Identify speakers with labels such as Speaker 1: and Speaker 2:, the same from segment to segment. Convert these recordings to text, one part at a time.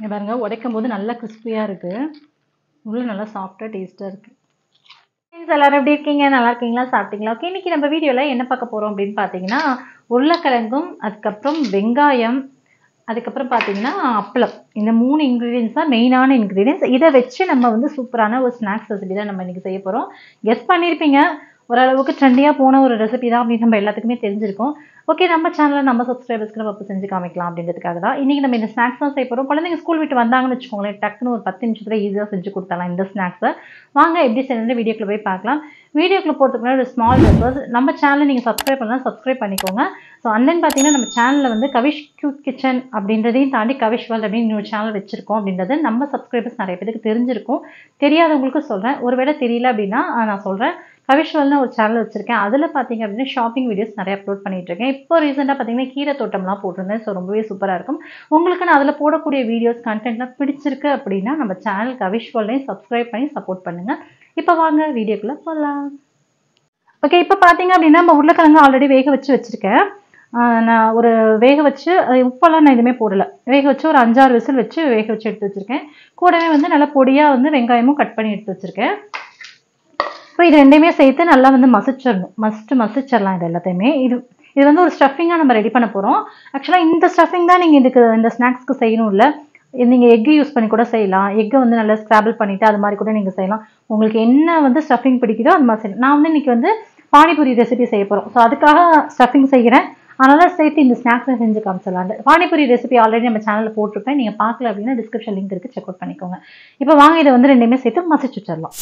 Speaker 1: பாருங்க உடைக்கும் போது நல்லா கிறிஸ்பியாக இருக்குது. உள்ள நல்லா சாஃப்டாக டேஸ்ட்டாக இருக்குது. எல்லாரும் எப்படி இருக்கீங்க? நல்லா இருக்கீங்களா? சாப்பிட்டீங்களா? ஓகே, இன்னைக்கு நம்ம வீடியோவில் என்ன பார்க்க போகிறோம் அப்படின்னு பார்த்தீங்கன்னா, உருளைக்கிழங்கும் அதுக்கப்புறம் வெங்காயம் அதுக்கப்புறம் பார்த்தீங்கன்னா அப்பளம், இந்த 3 இன்க்ரீடியன்ஸ் தான் மெயினான இன்க்ரீடியன்ஸ். இதை வச்சு நம்ம வந்து சூப்பரான ஒரு ஸ்நாக்ஸ் ரெசிபி தான் நம்ம இன்றைக்கி செய்ய போகிறோம். கெஸ் பண்ணியிருப்பீங்க, ஓரளவுக்கு ட்ரெண்டியாக போன ஒரு ரெசிபி தான் அப்படின்னு நம்ம எல்லாத்துக்குமே தெரிஞ்சிருக்கும். ஓகே, நம்ம சேனலில் நம்ம சப்ஸ்கிரைபர்ஸ்க்கு நம்ம செஞ்சு காமிக்கலாம் அப்படின்றதுக்காக தான் இன்றைக்கி நம்ம இந்த ஸ்நாக்ஸ் தான் செய்ய போகிறோம். குழந்தைங்க ஸ்கூல் விட்டு வந்தாங்கன்னு வச்சுக்கோங்களேன், டக்குன்னு ஒரு 10 நிமிஷத்தில் ஈஸியாக செஞ்சு கொடுத்தலாம் இந்த ஸ்நாக்ஸை. வாங்க எப்படி செய்யணும்னு வீடியோக்குள்ளே போய் பார்க்கலாம். வீடியோக்குள்ளே போகிறதுக்கு முன்னாடி ஒரு ஸ்மால் ரெக்வஸ்ட், நம்ம சேனலை நீங்கள் சப்ஸ்கிரைப் பண்ணலாம், சப்ஸ்கிரைப் பண்ணிக்கோங்க. ஸோ அண்ணன் பார்த்தீங்கன்னா நம்ம சேனலில் வந்து கவிஷ் கியூட் கிச்சன் அப்படின்றதையும் தாண்டி கவிஷ் வேர்ல்ட் அப்படின்னு இன்னொரு சேனல் வச்சுருக்கோம் அப்படின்றது நம்ம சப்ஸ்கிரைபர்ஸ் நிறைய பேருக்கு தெரிஞ்சிருக்கும். தெரியாதவங்களுக்கு சொல்கிறேன், ஒருவேளை தெரியல அப்படின்னா நான் சொல்கிறேன். கவிஷ் வேர்ல்ட்னு ஒரு சேனல் வச்சுருக்கேன். அதில் பார்த்தீங்க அப்படின்னா ஷாப்பிங் வீடியோஸ் நிறைய அப்லோட் பண்ணிகிட்ருக்கேன். இப்போ ரீசெண்டாக பார்த்தீங்கன்னா கீரை தோட்டம்லாம் போட்டிருந்தேன். ஸோ ரொம்பவே சூப்பராக இருக்கும். உங்களுக்கு நான் அதில் போடக்கூடிய வீடியோஸ் கண்டென்ட்லாம் பிடிச்சிருக்கு அப்படின்னா நம்ம சேனல் கவிஷ் வேர்ல்டையும் சப்ஸ்கிரைப் பண்ணி சப்போர்ட் பண்ணுங்கள். இப்போ வாங்க வீடியோக்குள்ளே போகலாம். ஓகே, இப்போ பார்த்தீங்க அப்படின்னா நம்ம உருளைக்கிழங்கு ஆல்ரெடி வேக வச்சுருக்கேன். நான் ஒரு வேக வச்சு உப்பெல்லாம் நான் எதுவுமே போடலை. வேக வச்சு ஒரு 5-6 விசில் வச்சு வேக வச்சு எடுத்து வச்சுருக்கேன். கூடவே வந்து நல்லா பொடியாக வந்து வெங்காயமும் கட் பண்ணி எடுத்து வச்சுருக்கேன். இப்போ இது ரெண்டையுமே சேர்த்து நல்லா வந்து மசிச்சிடணும். மசிச்சிடலாம் இது எல்லாத்தையுமே. இது வந்து ஒரு ஸ்டஃபிங்காக நம்ம ரெடி பண்ண போகிறோம். ஆக்சுவலாக இந்த ஸ்டஃபிங் தான் நீங்கள் இந்த ஸ்நாக்ஸ்க்கு செய்யணும் இல்லை, நீங்கள் எக்கு யூஸ் பண்ணி கூட செய்யலாம். எக்கை வந்து நல்லா ஸ்க்ராபிள் பண்ணிவிட்டு அது மாதிரி கூட நீங்கள் செய்யலாம். உங்களுக்கு என்ன வந்து ஸ்டஃபிங் பிடிக்குதோ அது மாதிரி செய்யலாம். நான் வந்து இன்றைக்கி வந்து பானிபூரி ரெசிபி செய்ய போகிறோம். ஸோ அதுக்காக ஸ்டஃபிங் செய்கிறேன். அதனால் சேர்த்து இந்த ஸ்நாக்ஸை செஞ்சு காமிச்சிடலாம். பானிபூரி ரெசிபி ஆல்ரெடி நம்ம சேனலில் போட்டிருப்பேன். நீங்கள் பார்க்கல அப்படின்னா டிஸ்கிரிப்ஷன் லிங்க் இருக்குது, செக் அவுட் பண்ணிக்கோங்க. இப்போ வாங்க இதை வந்து ரெண்டுமே சேர்த்து மசிச்சு வச்சிடலாம்.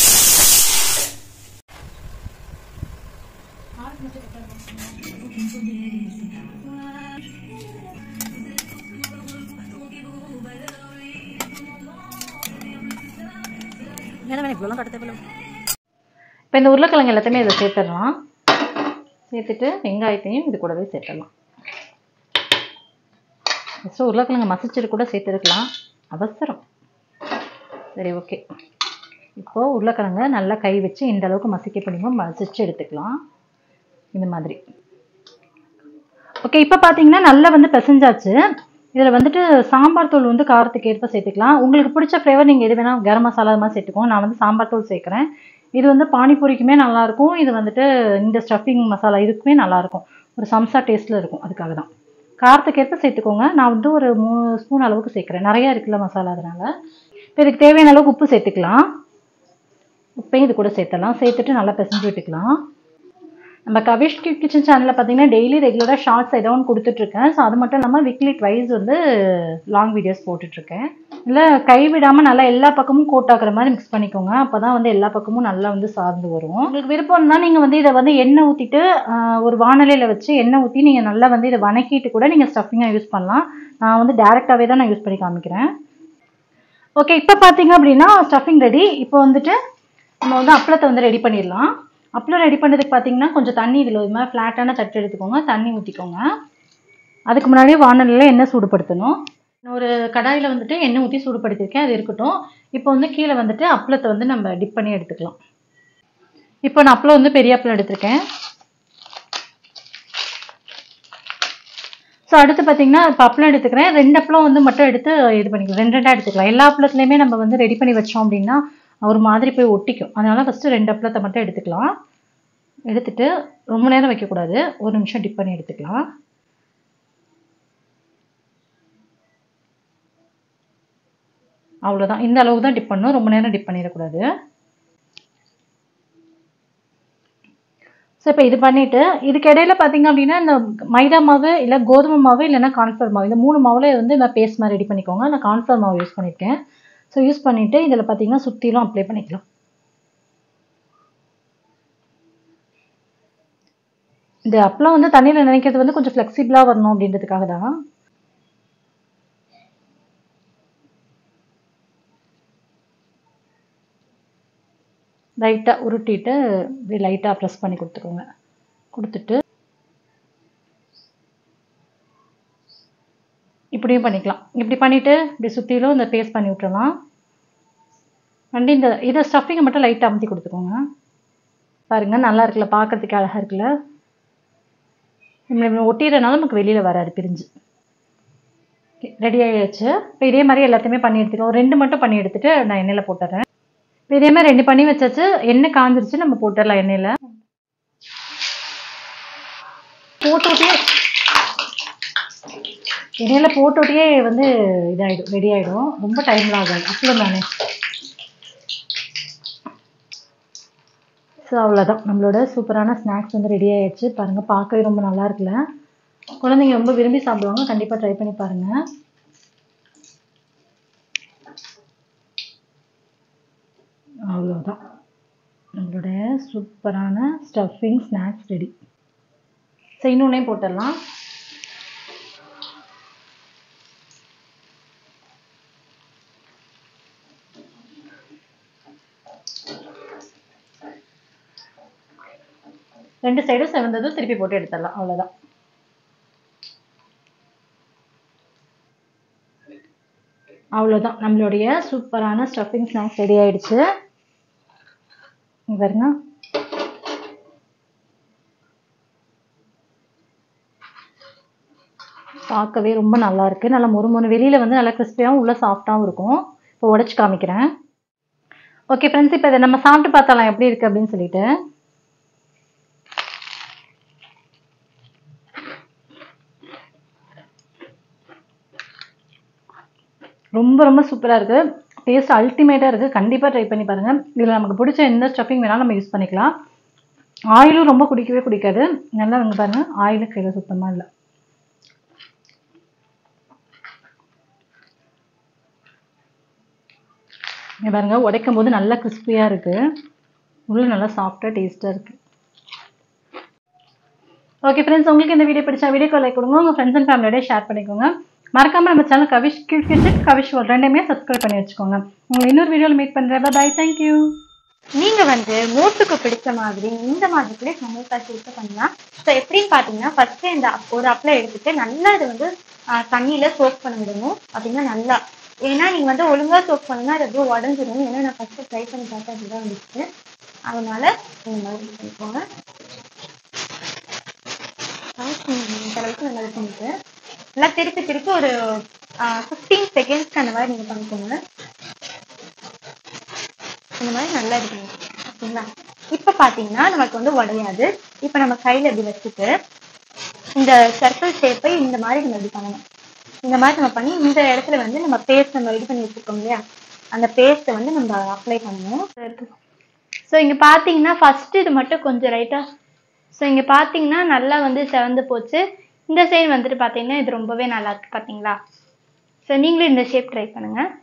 Speaker 1: இப்போ இந்த உருளைக்கிழங்கு எல்லாத்தையுமே இதை சேர்த்துடலாம். சேர்த்துட்டு வெங்காயத்தையும் இது கூடவே சேர்த்துடலாம். ஃபஸ்ட்டு உருளைக்கிழங்கு மசிச்சுட்டு கூட சேர்த்துருக்கலாம், அவசரம். சரி, ஓகே. இப்போது உருளைக்கிழங்க நல்லா கை வச்சு இந்த அளவுக்கு மசிக்க பண்ணிமோ மசிச்சு எடுத்துக்கலாம் இந்த மாதிரி. ஓகே, இப்போ பார்த்தீங்கன்னா நல்லா வந்து பிசைஞ்சாச்சு. இதில் வந்துட்டு சாம்பார் தூள் வந்து காரத்துக்கு ஏற்ப சேர்த்துக்கலாம். உங்களுக்கு பிடிச்ச ஃப்ளேவர் நீங்கள் எது வேணால் கரம் மசாலா மாதிரி சேர்த்துக்கோங்க. நான் வந்து சாம்பார் தூள் சேர்க்குறேன். இது வந்து பானிபூரிக்குமே நல்லாயிருக்கும். இது வந்துட்டு இந்த ஸ்டஃபிங் மசாலா இதுக்குமே நல்லாயிருக்கும். ஒரு சம்சா டேஸ்ட்டில் இருக்கும். அதுக்காக தான் காரத்துக்கு ஏற்ப சேர்த்துக்கோங்க. நான் வந்து ஒரு 3 ஸ்பூன் அளவுக்கு சேர்க்குறேன். நிறையா இருக்குல்ல மசாலா, அதனால். இப்போ இதுக்கு தேவையான அளவுக்கு உப்பு சேர்த்துக்கலாம். உப்பையும் இது கூட சேர்த்துடலாம். சேர்த்துட்டு நல்லா பிசைஞ்சு விட்டுக்கலாம். நம்ம கவிஷ் கிச்சன் சேனலில் பார்த்தீங்கன்னா டெய்லி ரெகுலராக ஷார்ட்ஸ் ஏதோ ஒன்று கொடுத்துட்ருக்கேன். ஸோ அது மட்டும் இல்லாமல் வீக்லி ட்வைஸ் வந்து லாங் வீடியோஸ் போட்டுட்ருக்கேன். இல்லை கைவிடாமல் நல்லா எல்லா பக்கமும் கோட் ஆகிற மாதிரி மிக்ஸ் பண்ணிக்கோங்க. அப்போ தான் வந்து எல்லா பக்கமும் நல்லா வந்து சார்ந்து வரும். உங்களுக்கு விருப்பம்னா நீங்கள் வந்து இதை வந்து எண்ணெய் ஊற்றிட்டு ஒரு வானலியில் வச்சு எண்ணெய் ஊற்றி நீங்கள் நல்லா வந்து இதை வணக்கிட்டு கூட நீங்கள் ஸ்டஃபிங்காக யூஸ் பண்ணலாம். நான் வந்து டேரெக்டாகவே தான் நான் யூஸ் பண்ணி காமிக்கிறேன். ஓகே, இப்போ பார்த்தீங்க அப்படின்னா ஸ்டஃபிங் ரெடி. இப்போ வந்துட்டு நம்ம வந்து அப்பளத்தை வந்து ரெடி பண்ணிடலாம். அப்பளம் ரெடி பண்ணுறதுக்கு பார்த்தீங்கன்னா கொஞ்சம் தண்ணி இதில் இது மாதிரி ஃப்ளாட்டான தட்டு எடுத்துக்கோங்க, தண்ணி ஊற்றிக்கோங்க. அதுக்கு முன்னாடி வானலியில் எண்ணெய் சூடுபடுத்தணும். ஒரு கடாயில் வந்துட்டு எண்ணெய் ஊற்றி சூடுபடுத்திருக்கேன், அது இருக்கட்டும். இப்போ வந்து கீழே வந்துட்டு அப்பளத்தை வந்து நம்ம டிப் பண்ணி எடுத்துக்கலாம். இப்போ நான் அப்பளம் வந்து பெரிய அப்பளம் எடுத்திருக்கேன். ஸோ அடுத்து பார்த்தீங்கன்னா இப்போ அப்பளம் எடுத்துக்கிறேன். 2 அப்பளம் வந்து மட்டும் எடுத்து இது பண்ணிக்கலாம். 2 எடுத்துக்கலாம். எல்லா அப்பளத்துலையுமே நம்ம வந்து ரெடி பண்ணி வச்சோம் அப்படின்னா ஒரு மாதிரி போய் ஒட்டிக்கும். அதனால் ஃபஸ்ட்டு 2 அப்பளத்தை மட்டும் எடுத்துக்கலாம். எடுத்துட்டு ரொம்ப நேரம் வைக்கக்கூடாது, ஒரு நிமிஷம் டிப் பண்ணி எடுத்துக்கலாம். அவ்வளோதான், இந்த அளவு தான் டிப் பண்ணணும், ரொம்ப நேரம் டிப் பண்ணிடக்கூடாது. ஸோ இப்போ இது பண்ணிவிட்டு இதுக்கு இடையில பார்த்தீங்க அப்படின்னா இந்த மைதா மாவு இல்லை கோதுமை மாவு இல்லைன்னா கார்ன்ஃப்ளவர் மாவு, இந்த 3 மாவில் வந்து இந்த பேஸ்ட் மாதிரி ரெடி பண்ணிக்கோங்க. நான் கார்ன்ஃப்ளவர் மாவு யூஸ் பண்ணியிருக்கேன். ஸோ யூஸ் பண்ணிவிட்டு இதில் பார்த்தீங்கன்னா சுற்றிலும் அப்ளை பண்ணிக்கலாம். இந்த அப்பளம் வந்து தண்ணியில் நினைக்கிறது வந்து கொஞ்சம் ஃப்ளெக்சிபிளாக வரணும் அப்படின்றதுக்காக தான். லைட்டாக உருட்டிட்டு இப்படி லைட்டாக ப்ரெஸ் பண்ணி கொடுத்துக்கோங்க. கொடுத்துட்டு இப்படியும் பண்ணிக்கலாம். இப்படி பண்ணிவிட்டு இப்படி சுற்றிலும் இந்த பேஸ்ட் பண்ணி விட்டுறலாம். வண்டி இதை ஸ்டஃபிங்கை மட்டும் லைட்டாக அமுத்தி கொடுத்துக்கோங்க. பாருங்கள், நல்லா இருக்குல்ல, பார்க்குறதுக்கு அழகாக இருக்குல்ல. ஒட்டிடுறனால நமக்கு வெளியில் வராது பிரிஞ்சு. ரெடி ஆகிடுச்சு. இப்போ இதே மாதிரி எல்லாத்தையுமே பண்ணி எடுத்துக்கலாம். ஒரு 2 மட்டும் பண்ணி எடுத்துட்டு நான் எண்ணெயில் போட்டுறேன். இப்போ இதே மாதிரி 2 பண்ணி வச்சாச்சு. எண்ணெய் காஞ்சிருச்சு, நம்ம போட்டுடலாம். எண்ணெயில் போட்டுட்டே வந்து இதாகிடும், ரெடி ஆகிடும். ரொம்ப டைம்லாம் ஆகாது, அப்பளம் தானே. ஸோ அவ்வளோதான், நம்மளோட சூப்பரான ஸ்நாக்ஸ் வந்து ரெடி ஆகிடுச்சு. பாருங்கள், பார்க்கவே ரொம்ப நல்லா இருக்குல்ல. குழந்தைங்க ரொம்ப விரும்பி சாப்பிடுவாங்க. கண்டிப்பாக ட்ரை பண்ணி பாருங்கள். அவ்வளோதான், நம்மளோட சூப்பரான ஸ்டஃபிங் ஸ்நாக்ஸ் ரெடி. ஸோ இன்னொன்னே போட்டுடலாம். ரெண்டு சைடும் செவந்ததும் திருப்பி போட்டு எடுத்துடலாம். அவ்வளோதான். அவ்வளோதான், நம்மளுடைய சூப்பரான ஸ்டஃபிங் ஸ்நாக்ஸ் ரெடி ஆயிடுச்சு. பாருங்க, பார்க்கவே ரொம்ப நல்லா இருக்கு. நல்லா மொறு வெளியில வந்து நல்லா கிறிஸ்பியாகவும் உள்ள சாஃப்டாகவும் இருக்கும். இப்போ உடைச்சு காமிக்கிறேன். ஓகே ஃப்ரெண்ட்ஸ், இப்போ இதை நம்ம சாப்பிட்டு பார்த்தாலாம் எப்படி இருக்கு அப்படின்னு சொல்லிட்டு. ரொம்ப ரொம்ப சூப்பராக இருக்குது. டேஸ்ட் அல்டிமேட்டாக இருக்குது. கண்டிப்பாக ட்ரை பண்ணி பாருங்கள். இதில் நமக்கு பிடிச்ச எந்த ஸ்டஃபிங் வேணாலும் நம்ம யூஸ் பண்ணிக்கலாம். ஆயிலும் ரொம்ப குடிக்காது. நல்லா வந்து பாருங்கள், ஆயிலும் கையில் சுத்தமாக இல்லை. இங்கே பாருங்கள், உடைக்கும் போது நல்லா கிறிஸ்பியாக இருக்குது. உள்ள நல்லா சாஃப்டாக டேஸ்ட்டாக இருக்குது. ஓகே ஃப்ரெண்ட்ஸ், உங்களுக்கு இந்த வீடியோ பிடிச்சா வீடியோக்கு லைக் கொடுங்க. உங்கள் ஃப்ரெண்ட்ஸ் அண்ட் ஃபேமிலியோட ஷேர் பண்ணிக்கோங்க. மறக்காமல் நம்ம channel Kavish kitchen, Kavish world ரெண்டையுமே சப்ஸ்கிரைப் பண்ணி வச்சுக்கோங்க. உங்களை இன்னொரு வீடியோவில் மீட் பண்ணுறேன். Bye, thank you.
Speaker 2: நீங்கள் வந்து மூட்டுக்கு பிடிச்ச மாதிரி இந்த மாதிரி கூட சமோசா சூப்பர் பண்ணலாம். ஸோ எப்படின்னு பார்த்தீங்கன்னா, ஃபஸ்ட்டு இந்த ஒரு அப்பளம் எடுத்துட்டு நல்லா இது வந்து தண்ணியில் சோக் பண்ண விடணும். அப்படின்னா நல்லா, ஏன்னா நீங்கள் வந்து ஒழுங்காக சோக் பண்ணுன்னா அது அப்படியே உடஞ்சிடும். ஏன்னா நான் ஃபஸ்ட்டு ட்ரை பண்ணி பார்த்தா அப்படிதான் வந்துச்சு. அதனால இந்த மாதிரி பண்ணிக்கோங்க. இந்த அளவுக்கு நல்லா பண்ணிட்டு நல்லா திருப்பி ஒரு 15 செகண்ட்ஸ்க்கு அந்த மாதிரி நீங்கள் பண்ணிக்கோங்க. இந்த மாதிரி நல்லா இருக்கணும். ஓகேங்களா? இப்போ பார்த்தீங்கன்னா நமக்கு வந்து உடையாது. இப்போ நம்ம கையில் இப்படி வச்சுட்டு இந்த சர்க்கிள் ஷேப்பை இந்த மாதிரி நம்ம இப்படி பண்ணணும். இந்த மாதிரி நம்ம பண்ணி இந்த இடத்துல வந்து நம்ம பேஸ்ட் நம்ம ரெடி பண்ணி வச்சுருக்கோம் இல்லையா, அந்த பேஸ்ட்டை வந்து நம்ம அப்ளை பண்ணணும். ஸோ இங்கே பார்த்தீங்கன்னா ஃபஸ்ட்டு இது மட்டும் கொஞ்சம் ரைட்டாக, ஸோ இங்கே பார்த்தீங்கன்னா நல்லா வந்து செவந்து போச்சு. இந்த சைடு வந்துட்டு பார்த்தீங்கன்னா இது ரொம்பவே நல்லா இருக்குது. பார்த்தீங்களா? ஸோ நீங்களும் இந்த ஷேப் ட்ரை பண்ணுங்கள்.